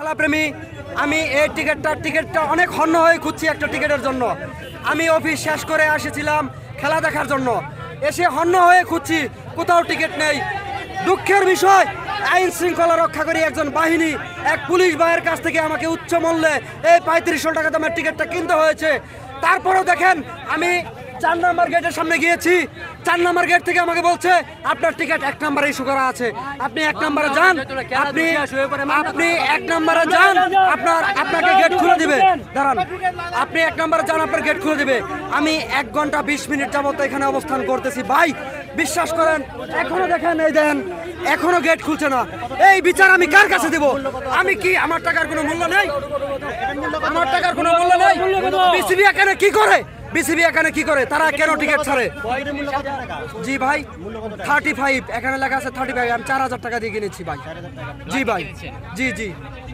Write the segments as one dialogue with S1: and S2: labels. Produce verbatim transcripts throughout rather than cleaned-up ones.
S1: খেলাপ্রেমী আমি এই টিকিটটা টিকিটটা অনেক হন্য হয়ে খুঁজছি একটা টিকিটের জন্য। আমি অফিস শেষ করে এসেছিলাম খেলা দেখার জন্য, এসে হন্য হয়ে খুঁজছি, কোথাও টিকিট নেই। দুঃখের বিষয়, আইন শৃঙ্খলা রক্ষাকারী একজন বাহিনী এক পুলিশ ভাইয়ের কাছ থেকে আমাকে উচ্চ মূল্যে এই পঁয়ত্রিশশো টাকা দামের টিকিটটা কিনতে হয়েছে। তারপরেও দেখেন আমি চার নম্বর গেটের সামনে গিয়েছি, চার নম্বর গেট থেকে আমাকে বলছে আপনার টিকিট এক নম্বরে ইস্যু করা আছে, আপনি এক নম্বরে যান, আপনি আপনি এক নম্বরে যান, আপনার আপনাকে গেট খুলে দিবে, দাঁড়ান, আপনি এক নম্বরে যান, আপনার গেট খুলে দিবে। আমি এক ঘন্টা বিশ মিনিট যাবত এখানে অবস্থান করতেছি ভাই, বিশ্বাস করেন এখনো দেখেন, এই দেন এখনো গেট খুলছে না। এই বিচার আমি কার কাছে দেব? আমি কি আমার টাকার কোনো মূল্য নেই? আমার টাকার কোনো মূল্য নেই? বিসিবি এখানে কি করে? বিসিবি এখানে কি করে? তারা কেন টিকিট ছাড়ে? জি ভাই, থার্টি ফাইভ এখানে লেখা আছে থার্টি ফাইভ, আমি চার হাজার টাকা দিয়ে কিনেছি ভাই। জি ভাই, জি জি।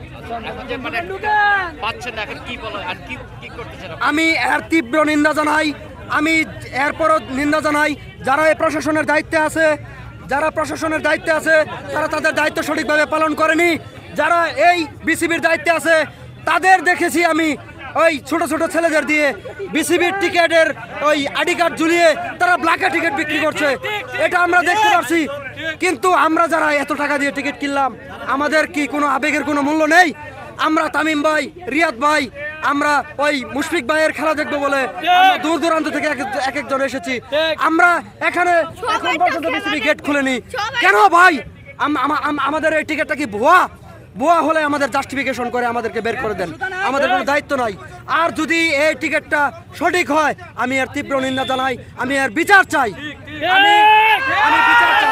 S1: আমি এর তীব্র নিন্দা জানাই, আমি এরপরও নিন্দা জানাই যারা এই প্রশাসনের দায়িত্বে আছে, যারা প্রশাসনের দায়িত্বে আছে তারা তাদের দায়িত্ব সঠিকভাবে পালন করেনি। যারা এই বিসিবির দায়িত্বে আছে তাদের দেখেছি আমি ওই ছোট ছোট ছেলেদের দিয়ে বিসিবির টিকেটের ওই আইডি কার্ড ঝুলিয়ে তারা ব্ল্যাকে টিকিট বিক্রি করছে, এটা আমরা দেখতে পাচ্ছি। কিন্তু আমরা যারা এত টাকা দিয়ে টিকিট কিনলাম, আমাদের কি কোনো আবেগের কোনো মূল্য নেই? আমরা তামিম ভাই, রিয়াদ ভাই, আমরা ওই মুশফিক ভাইয়ের খেলা দেখবো বলে দূর দূরান্ত থেকে এক একজন এসেছি। আমরা এখানে এখন পর্যন্ত বিসিবি গেট খুলেনি কেন ভাই? আমাদের এই টিকিটটা কি ভুয়া? ভুয়া হলে আমাদের জাস্টিফিকেশন করে আমাদেরকে বের করে দেন, আমাদের কোনো দায়িত্ব নাই। আর যদি এই টিকিটটা সঠিক হয় আমি এর তীব্র নিন্দা জানাই, আমি এর বিচার চাই, আমি আমি বিচার চাই।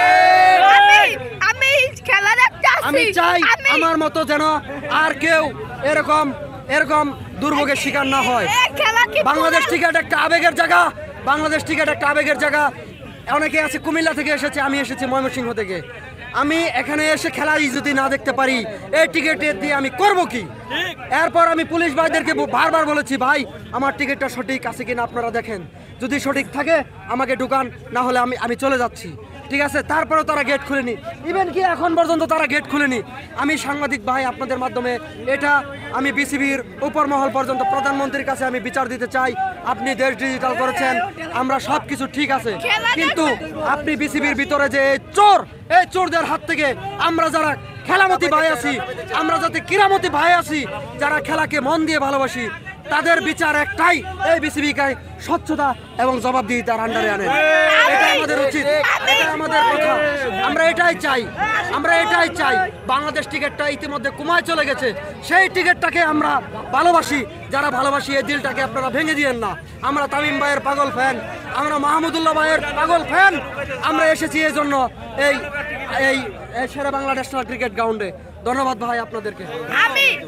S1: আমি চাই আমার মতো যেন আর কেউ এরকম এরকম দুর্ভোগের শিকার না হয়। বাংলাদেশ টিকিট একটা আবেগের জায়গা, বাংলাদেশ টিকিট একটা আবেগের জায়গা। অনেকে আছে কুমিল্লা থেকে এসেছে, আমি এসেছি ময়মনসিংহ থেকে। আমি এখানে এসে খেলাই যদি না দেখতে পারি এই টিকিট দিয়ে আমি করব কি? এরপর আমি পুলিশ ভাইদেরকে বারবার বলেছি ভাই আমার টিকিটটা সঠিক আছে কিনা আপনারা দেখেন, যদি সঠিক থাকে আমাকে ঢুকান, না হলে আমি আমি চলে যাচ্ছি, ঠিক আছে? তারপরেও তারা গেট খুলেনি, ইভেন কি এখন পর্যন্ত তারা গেট খুলেনি। আমি সাংবাদিক ভাই আপনাদের মাধ্যমে এটা আমি বিসিবির উপর মহল পর্যন্ত প্রধানমন্ত্রীর কাছে আমি বিচার দিতে চাই। আপনি দেশ ডিজিটাল করেছেন, আমরা সব কিছু ঠিক আছে, কিন্তু আপনি বিসিবির ভিতরে যে এই চোর, এই চোরদের হাত থেকে আমরা যারা খেলামতি ভাই আছি, আমরা যাতে ক্রীড়ামতি ভাই আছি, যারা খেলাকে মন দিয়ে ভালোবাসি, তাদের বিচার একটাই, এই বিসিবিকে স্বচ্ছতা এবং জবাবদিহিতার আন্ডারে আনেন। এটা আমাদের উচিত, এটা আমাদের কথা, আমরা এটাই চাই, আমরা এটাই চাই। বাংলাদেশ টিকিটটা ইতিমধ্যে কুমায় চলে গেছে, সেই টিকিটটাকে আমরা ভালোবাসি, যারা ভালোবাসি এই দিলটাকে আপনারা ভেঙে দিয়েন না। আমরা তামিম ভাইয়ের পাগল ফ্যান, আমরা মাহমুদুল্লাহ ভাইয়ের পাগল ফ্যান। আমরা এসেছি এই জন্য এই এই শেরে বাংলা ন্যাশনাল ক্রিকেট গ্রাউন্ডে। ধন্যবাদ ভাই আপনাদেরকে।